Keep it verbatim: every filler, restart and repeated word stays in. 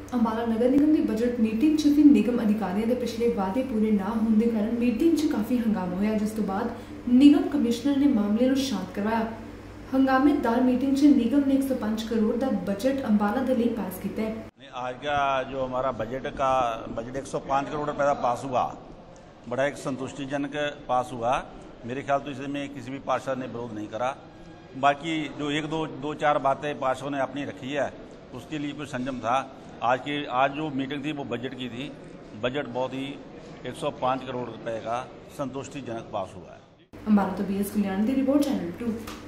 अंबाला नगर निगम की budget meeting च भी निगम अधिकारियों के पिछले वादे पूरे ना होने के कारण मीटिंग च काफ़ी हंगामा होया, जिस तो बाद निगम कमिश्नर ने मामले को शांत करवाया। हंगामेदार मीटिंग च निगम ने एक सौ पाँच करोड़ का बजट अंबाला के लिए पास किया है। आज का जो हमारा बजट का बजट एक सौ पाँच करोड़ रुपए का पास हुआ, बड़ा एक संतुष्टिजनक पास हुआ। मेरे ख्याल तो इसमें किसी भी पार्षद ने विरोध नहीं करा। बाकी जो एक दो दो चार बातें पार्षदों ने अपनी रखी है, उसके लिए कुछ संयम था। आज की आज जो मीटिंग थी वो बजट की थी। बजट बहुत ही एक सौ पाँच करोड़ रुपए का संतुष्टिजनक पास हुआ है। अंबाला तो बी एस कल्याण की रिपोर्ट, चैनल टू।